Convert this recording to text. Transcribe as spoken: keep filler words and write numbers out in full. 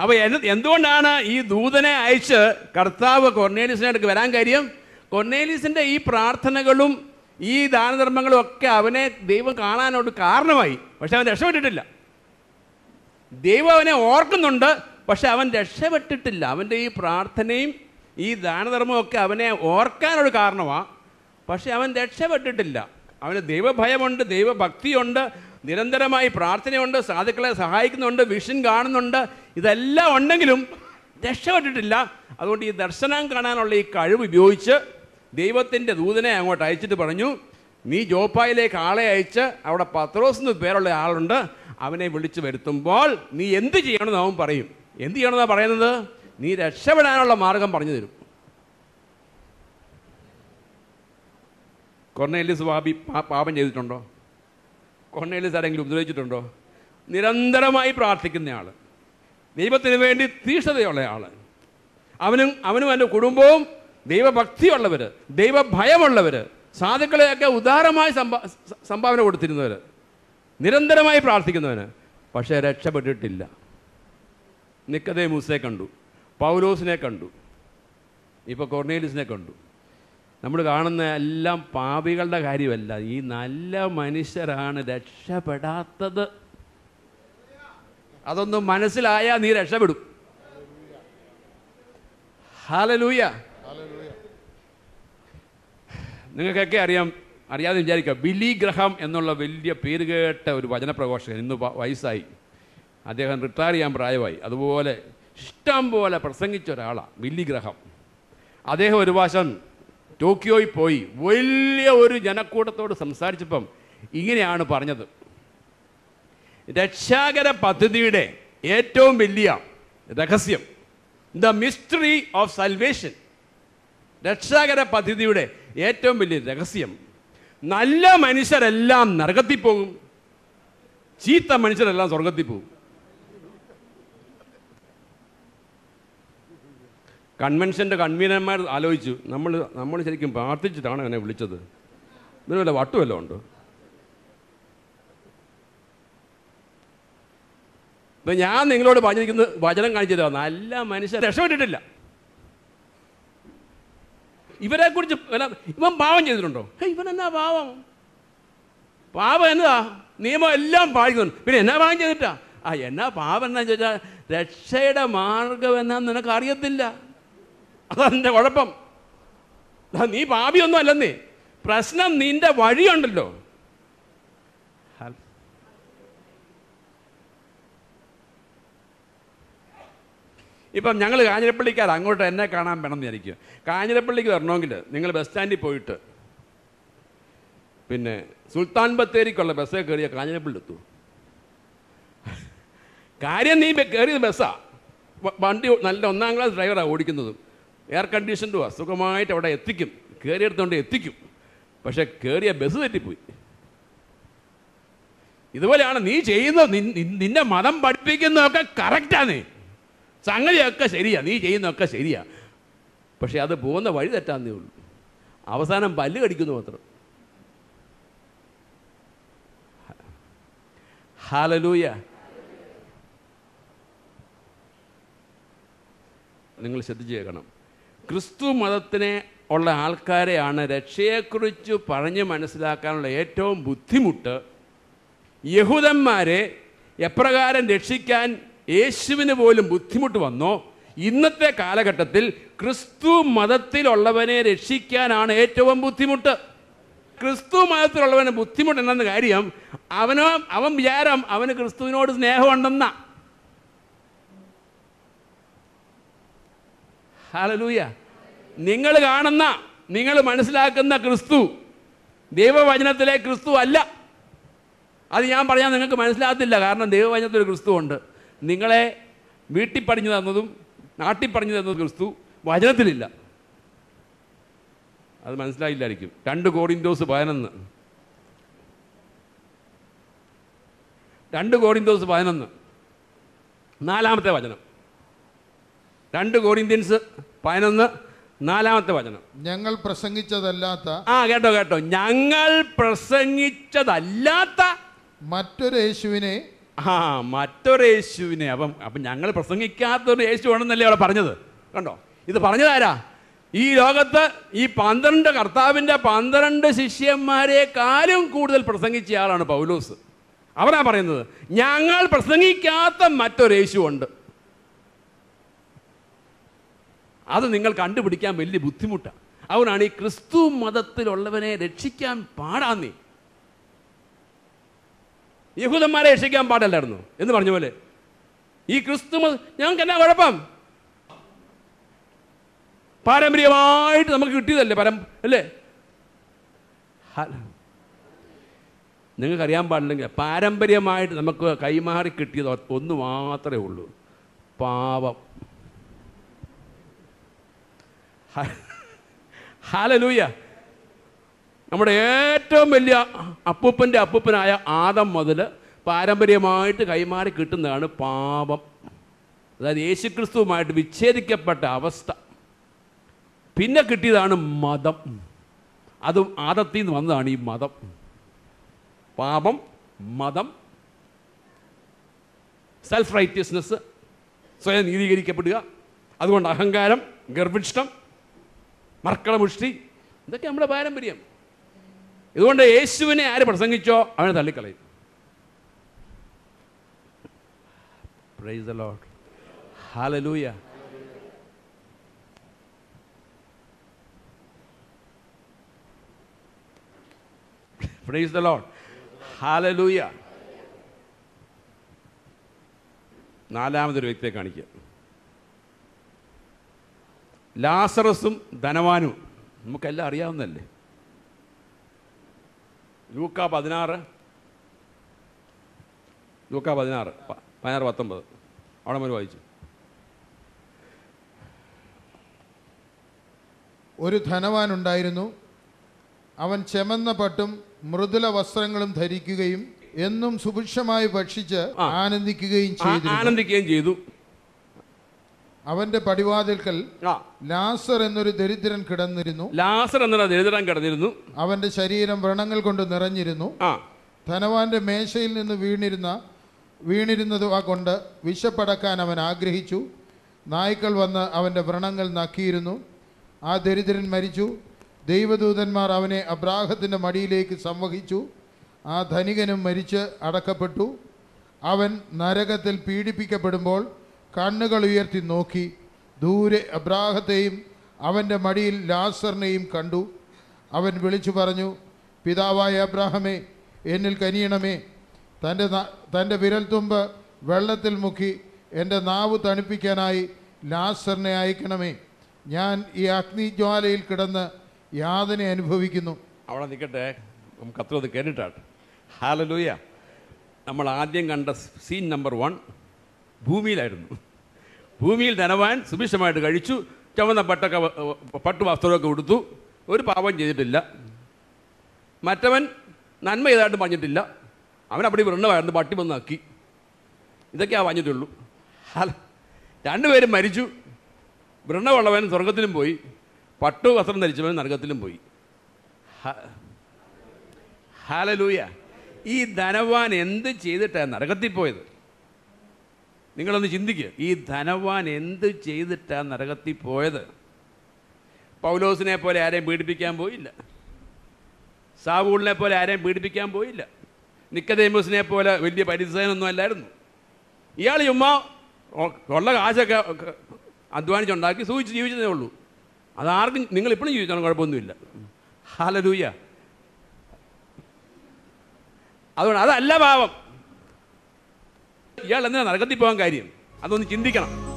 അപ്പോൾ എന്തുകൊണ്ടാണ് ഈ ദൂതനെ അയച്ച് കർത്താവ് കൊർന്നേലിയസിൻ്റെ അടുക്ക് വരാൻ കാര്യം? കൊർന്നേലിയസിൻ്റെ ഈ പ്രാർത്ഥനകളും ഈ ദാനധർമ്മങ്ങളും ഒക്കെ അവനെ ദൈവം കാണാനോട് കാരണമായി. പക്ഷെ അവൻ രക്ഷപ്പെട്ടിട്ടില്ല. ദൈവം അവനെ ഓർക്കുന്നുണ്ട്, പക്ഷെ അവൻ രക്ഷപ്പെട്ടിട്ടില്ല. അവൻ്റെ ഈ പ്രാർത്ഥനയും ഈ ദാനധർമ്മവും ഒക്കെ അവനെ ഓർക്കാനൊരു കാരണമാണ്, പക്ഷെ അവൻ രക്ഷപ്പെട്ടിട്ടില്ല. അവന് ദൈവഭയമുണ്ട്, ദൈവഭക്തിയുണ്ട്, നിരന്തരമായി പ്രാർത്ഥനയുണ്ട്, സാധുക്കളെ സഹായിക്കുന്നുണ്ട്, വിഷൻ കാണുന്നുണ്ട്. ഇതെല്ലാം ഉണ്ടെങ്കിലും രക്ഷപ്പെട്ടിട്ടില്ല. അതുകൊണ്ട് ഈ ദർശനം കാണാനുള്ള ഈ കഴിവ് ഉപയോഗിച്ച് ദൈവത്തിൻ്റെ ദൂതനെ അങ്ങോട്ട് അയച്ചിട്ട് പറഞ്ഞു, നീ ജോപ്പായിലേക്ക് ആളെ അയച്ച് അവിടെ പത്രോസ് എന്ന് പേരുള്ള ആളുണ്ട്, അവനെ വിളിച്ചു വരുത്തുമ്പോൾ നീ എന്ത് ചെയ്യണമെന്ന് അവൻ പറയും. എന്ത് ചെയ്യണമെന്നാണ് പറയുന്നത്? നീ രക്ഷപ്പെടാനുള്ള മാർഗം പറഞ്ഞു തരും. കൊർന്നേലിയസ് പാപി പാപം ചെയ്തിട്ടുണ്ടോ? കൊർന്നേലിയസ് ആരെങ്കിലും ഉപദ്രവിച്ചിട്ടുണ്ടോ? നിരന്തരമായി പ്രാർത്ഥിക്കുന്നയാൾ, ദൈവത്തിന് വേണ്ടി തീഷ്ണതയുള്ള ആൾ, അവനും അവനും എൻ്റെ കുടുംബവും ദൈവഭക്തിയുള്ളവർ, ദൈവഭയമുള്ളവർ, സാധുക്കളെയൊക്കെ ഉദാരമായി സംഭാ സംഭാവന കൊടുത്തിരുന്നവർ, നിരന്തരമായി പ്രാർത്ഥിക്കുന്നവന്, പക്ഷേ രക്ഷപ്പെട്ടിട്ടില്ല. നിക്കോദേമൂസിനെ കണ്ടു, പൗലോസിനെ കണ്ടു, ഇപ്പോൾ കൊർന്നേലിയസിനെ കണ്ടു. നമ്മൾ കാണുന്ന എല്ലാം പാപികളുടെ കാര്യമല്ല, ഈ നല്ല മനുഷ്യരാണ് രക്ഷപ്പെടാത്തത്. അതൊന്നും മനസ്സിലായാൽ നീ രക്ഷപ്പെടും. ഹല്ലേലൂയ. നിങ്ങൾക്കൊക്കെ അറിയാം, അറിയാതെ വിചാരിക്കുക, ബില്ലി ഗ്രഹാം എന്നുള്ള വലിയ പേര് കേട്ട ഒരു വചനപ്രഘോഷകൻ ഇന്ന് വയസ്സായി, അദ്ദേഹം റിട്ടയർ ചെയ്യാൻ പ്രായമായി. അതുപോലെ ഇഷ്ടം പോലെ പ്രസംഗിച്ച ഒരാളാണ് ബില്ലി ഗ്രഹാം. അദ്ദേഹം ഒരു പ്രാവശ്യം ടോക്കിയോയിൽ പോയി വലിയ ഒരു ജനക്കൂട്ടത്തോട് സംസാരിച്ചപ്പം ഇങ്ങനെയാണ് പറഞ്ഞത്: രക്ഷാകര പദ്ധതിയുടെ ഏറ്റവും വലിയ രഹസ്യം, ദ മിസ്റ്ററി ഓഫ് സൽവേഷൻ, രക്ഷാകര പദ്ധതിയുടെ ഏറ്റവും വലിയ രഹസ്യം, നല്ല മനുഷ്യരെല്ലാം നരകത്തിൽ പോകും, ചീത്ത മനുഷ്യരെല്ലാം സ്വർഗത്തിൽ പോകും. കൺവെൻഷൻ്റെ കൺവീനർമാർ ആലോചിച്ചു, നമ്മൾ നമ്മൾ ശരിക്കും പ്രാർത്ഥിച്ചിട്ടാണ് എന്നെ വിളിച്ചത്, ഇതിന് വല്ല വട്ടുമല്ലോ ഉണ്ടോ? ഇപ്പം ഞാൻ നിങ്ങളോട് പറഞ്ഞിരിക്കുന്ന വചനം കാണിച്ചു തരാം, നല്ല മനുഷ്യർ രക്ഷപ്പെട്ടിട്ടില്ല. ഇവരെക്കുറിച്ച് ഇവൻ പാവം ചെയ്തിട്ടുണ്ടോ? ഇവൻ എന്നാ പാവം? പാവം എന്നതാ? നിയമം എല്ലാം പാലിക്കുന്നുണ്ട്, പിന്നെ എന്നാ പാവം ചെയ്തിട്ടാ? ആ എന്നാ പാവം എന്നാ ചോദിച്ചാൽ രക്ഷയുടെ മാർഗം എന്നാന്ന് നിനക്ക് അറിയത്തില്ല. അതെൻ്റെ കുഴപ്പം. നീ പാപിയൊന്നും അല്ലെന്നേ, പ്രശ്നം നിന്റെ വഴിയുണ്ടല്ലോ. ഇപ്പം ഞങ്ങൾ കാഞ്ഞിരപ്പള്ളിക്കാർ അങ്ങോട്ട് എന്നെ കാണാൻ വേണമെന്ന് വിചാരിക്കും. കാഞ്ഞിരപ്പള്ളിക്ക് വരണമെങ്കിൽ നിങ്ങൾ ബസ് സ്റ്റാൻഡിൽ പോയിട്ട് പിന്നെ സുൽത്താൻ ബത്തേരിക്കുള്ള ബസ്സേ കയറിയ കാഞ്ഞിരപ്പള്ളി എത്തൂ. കാര്യം നീ കയറിയത് ബസ്സാണ്, വണ്ടി നല്ല ഒന്നാം ക്ലാസ് ഡ്രൈവറാണ് ഓടിക്കുന്നതും, എയർ കണ്ടീഷൻഡുവാ, സുഖമായിട്ട് അവിടെ എത്തിക്കും, കയറിയെടുത്തോണ്ട് എത്തിക്കും. പക്ഷെ കയറിയ ബസ് തെറ്റിപ്പോയി. ഇതുപോലെയാണ് നീ ചെയ്യുന്നത്. നിന്നെ മതം പഠിപ്പിക്കുന്നതൊക്കെ കറക്റ്റാണ്, സംഗതിയൊക്കെ ശരിയാ, നീ ചെയ്യുന്നതൊക്കെ ശരിയാ, പക്ഷെ അത് പോകുന്ന വഴി തെറ്റാന്നേ ഉള്ളൂ. അവസാനം പല്ല് കടിക്കുന്നു മാത്രം. ഹല്ലേലൂയ. നിങ്ങൾ ശ്രദ്ധിച്ച് കേൾക്കണം. ക്രിസ്തു മതത്തിനെ ഉള്ള ആൾക്കാരെയാണ് രക്ഷയെക്കുറിച്ച് പറഞ്ഞ് മനസ്സിലാക്കാനുള്ള ഏറ്റവും ബുദ്ധിമുട്ട്. യഹൂദന്മാരെ എപ്രകാരം രക്ഷിക്കാൻ യേശുവിന് പോലും ബുദ്ധിമുട്ട് വന്നോ, ഇന്നത്തെ കാലഘട്ടത്തിൽ ക്രിസ്തു മതത്തിലുള്ളവനെ രക്ഷിക്കാനാണ് ഏറ്റവും ബുദ്ധിമുട്ട്. ക്രിസ്തു മതത്തിലുള്ളവന് ബുദ്ധിമുട്ട് എന്ന കാര്യം അവനോ അവൻ വിചാരം അവന് ക്രിസ്തുവിനോട് സ്നേഹമുണ്ടെന്ന. ഹല്ലേലൂയ. നിങ്ങൾ കാണുന്ന, നിങ്ങൾ മനസ്സിലാക്കുന്ന ക്രിസ്തു ദൈവവചനത്തിലെ ക്രിസ്തു അല്ല. അത് ഞാൻ പറഞ്ഞാൽ നിങ്ങൾക്ക് മനസ്സിലാകത്തില്ല. കാരണം ദൈവവചനത്തിൽ ക്രിസ്തു ഉണ്ട്. നിങ്ങളെ വീട്ടിൽ പറഞ്ഞു തന്നതും നാട്ടിൽ പറഞ്ഞു തന്നതും ക്രിസ്തു വചനത്തിലില്ല. അത് മനസ്സിലായില്ലായിരിക്കും. രണ്ട് കോരിന്തോസ് പതിനൊന്ന് രണ്ട് കോരിന്തോസ് പതിനൊന്ന് നാലാമത്തെ വചനം. രണ്ട് കോരിന്ത്യൻസ് പതിനൊന്ന് നാലാമത്തെ വചനം. ഞങ്ങൾ പ്രസംഗിച്ചതല്ലാത്ത ആ കേട്ടോ കേട്ടോ ഞങ്ങൾ പ്രസംഗിച്ചതല്ലാത്ത മറ്റൊരു യേശുവിനെ ആ മറ്റൊരു യേശുവിനെ അപ്പം അപ്പം ഞങ്ങൾ പ്രസംഗിക്കാത്തൊരു യേശു ആണെന്നല്ലേ അവിടെ പറഞ്ഞത്. കണ്ടോ, ഇത് പറഞ്ഞതാരാ? ഈ ലോകത്ത് ഈ പന്ത്രണ്ട് കർത്താവിൻ്റെ പന്ത്രണ്ട് ശിഷ്യന്മാരെക്കാളും കൂടുതൽ പ്രസംഗിച്ച ആളാണ് പൗലോസ്. അവരാ പറയുന്നത് ഞങ്ങൾ പ്രസംഗിക്കാത്ത മറ്റൊരു യേശു ഉണ്ട്. അത് നിങ്ങൾ കണ്ടുപിടിക്കാൻ വലിയ ബുദ്ധിമുട്ടാണ്. അവനാണ് ഈ ക്രിസ്തു മതത്തിലുള്ളവനെ രക്ഷിക്കാൻ പാടാന്നേ. യഹൂദന്മാരെ രക്ഷിക്കാൻ പാടല്ലായിരുന്നു എന്ന് പറഞ്ഞ പോലെ ഈ ക്രിസ്തു മതം ഞങ്ങൾക്ക് എന്നാ കുഴപ്പം? പാരമ്പര്യമായിട്ട് നമുക്ക് കിട്ടിയതല്ലേ പരം അല്ലേ? നിങ്ങൾക്കറിയാൻ പാടില്ലെങ്കിൽ പാരമ്പര്യമായിട്ട് നമുക്ക് കൈമാറി കിട്ടിയത് ഒന്ന് മാത്രമേ ഉള്ളൂ, പാപം. ഹല്ലേലൂയ. നമ്മുടെ ഏറ്റവും വലിയ അപ്പൂപ്പൻ്റെ അപ്പൂപ്പനായ ആദം മുതൽ പാരമ്പര്യമായിട്ട് കൈമാറി കിട്ടുന്നതാണ് പാപം. അതായത് യേശുക്രിസ്തുവുമായിട്ട് വിച്ഛേദിക്കപ്പെട്ട അവസ്ഥ. പിന്നെ കിട്ടിയതാണ് മതം. അതും ആദത്തിൽ നിന്ന് വന്നതാണ് ഈ മതം. പാപം, മതം, സെൽഫ് റൈറ്റിയസ്നെസ്, സ്വയം നീതീകരിക്കപ്പെടുക, അതുകൊണ്ട് അഹങ്കാരം, ഗർഭിഷ്ഠം, മർക്കളമുഷ്ടി, ഇതൊക്കെ നമ്മുടെ പാരമ്പര്യം. ഇതുകൊണ്ട് യേശുവിനെ ആര് പ്രസംഗിച്ചോ അവനെ തള്ളിക്കളയും. Praise the lord. Hallelujah. Praise the lord. Hallelujah. നാലാമതൊരു വ്യക്തിയെ കാണിക്കുക. ലാസറസും ധനവാനും നമുക്കെല്ലാം അറിയാവുന്നതല്ലേ. ലൂക്ക പതിനാറ് ലൂക്ക പതിനാറ് പതിനാറ് പത്തൊമ്പത് അവിടെ മുതൽ വായിച്ചു. ഒരു ധനവാനുണ്ടായിരുന്നു. അവൻ ചെമന്ന പട്ടും മൃദുല വസ്ത്രങ്ങളും ധരിക്കുകയും എന്നും സുഭിക്ഷമായി ഭക്ഷിച്ച് ആനന്ദിക്കുകയും ചെയ്തു ആനന്ദിക്കുകയും ചെയ്തു അവന്റെ പടിവാതിൽക്കൽ ലാസർ എന്നൊരു ദരിദ്രൻ കിടന്നിരുന്നു. ലാസർ എന്നൊരു ദരിദ്രൻ കിടന്നിരുന്നു. അവന്റെ ശരീരം വ്രണങ്ങൾ കൊണ്ട് നിറഞ്ഞിരുന്നു. ധനവാന്റെ മേശയിൽ നിന്ന് വീണിരുന്ന വീണിരുന്നത് കൊണ്ട് വിശപ്പടക്കാൻ അവൻ ആഗ്രഹിച്ചു. നായ്ക്കൾ വന്ന് അവന്റെ വ്രണങ്ങൾ നക്കിയിരുന്നു. ആ ദരിദ്രൻ മരിച്ചു. ദൈവദൂതന്മാർ അവനെ അബ്രാഹത്തിന്റെ മടിയിലേക്ക് സംവഹിച്ചു. ആ ധനികനും മരിച്ച് അടക്കപ്പെട്ടു. അവൻ നരകത്തിൽ പീഡിപ്പിക്കപ്പെടുമ്പോൾ കണ്ണുകൾ ഉയർത്തി നോക്കി ദൂരെ അബ്രാഹത്തെയും അവൻ്റെ മടിയിൽ ലാസറിനെയും കണ്ടു. അവൻ വിളിച്ചു പറഞ്ഞു, പിതാവായ അബ്രാഹമേ, എന്നിൽ കനിയണമേ. തൻ്റെ തൻ്റെ വിരൽത്തുമ്പ് വെള്ളത്തിൽ മുക്കി എൻ്റെ നാവ് തണുപ്പിക്കാനായി ലാസറിനെ അയക്കണമേ. ഞാൻ ഈ അഗ്നിജ്വാലയിൽ കിടന്ന് യാതന അനുഭവിക്കുന്നു. അവിടെ നിൽക്കട്ടെ, നമുക്ക് അത്ര അത് കേട്ടിട്ടാണ്. ഹല്ലേലൂയ. നമ്മൾ ആദ്യം കണ്ട സീൻ നമ്പർ വൺ ഭൂമിയിലായിരുന്നു. ഭൂമിയിൽ ധനവാൻ സുഭിക്ഷമായിട്ട് കഴിച്ചു, ചുവന്ന പട്ടൊക്കെ പട്ടു വസ്ത്രമൊക്കെ കൊടുത്തു, ഒരു പാപം ചെയ്തിട്ടില്ല. മറ്റവൻ നന്മ ചെയ്തായിട്ട് പറഞ്ഞിട്ടില്ല, അവൻ അവിടെ വൃണ്ണമായിരുന്നു, പട്ടി വന്ന് ആക്കി. ഇതൊക്കെയാണ് പറഞ്ഞിട്ടുള്ളൂ. ഹല രണ്ടുപേരും മരിച്ചു. വൃണ്ണമുള്ളവൻ സ്വർഗത്തിലും പോയി, പട്ടു വസ്ത്രം ധരിച്ചവൻ നരകത്തിലും പോയി. ഹല്ലേലൂയ. ഈ ധനവാൻ എന്ത് ചെയ്തിട്ടാണ് നരകത്തിൽ പോയത്? നിങ്ങളൊന്ന് ചിന്തിക്കുക. ഈ ധനവാൻ എന്ത് ചെയ്തിട്ടാണ് നരകത്തിൽ പോയത്? പൗലോസിനെ പോലെ ആരെയും പീഡിപ്പിക്കാൻ പോയില്ല. സാവൂളിനെ പോലെ ആരെയും പീഡിപ്പിക്കാൻ പോയില്ല. നിക്കദേമോസിനെ പോലെ വലിയ പരിസരമൊന്നും അല്ലായിരുന്നു. ഇയാൾ ചുമ്മാ ഉള്ള കാശൊക്കെ അധ്വാനിച്ചുണ്ടാക്കി സൂചിച്ച് ജീവിച്ചതേ ഉള്ളൂ. അതാർക്കും നിങ്ങളിപ്പോഴും ജീവിച്ചാലും കുഴപ്പമൊന്നുമില്ല. ഹല്ലേലൂയ. അതുകൊണ്ട് അതല്ല പാപം. ഇയാൾ എന്തിനാ നരകത്തിൽ പോകാൻ കാര്യം? അതൊന്ന് ചിന്തിക്കണം.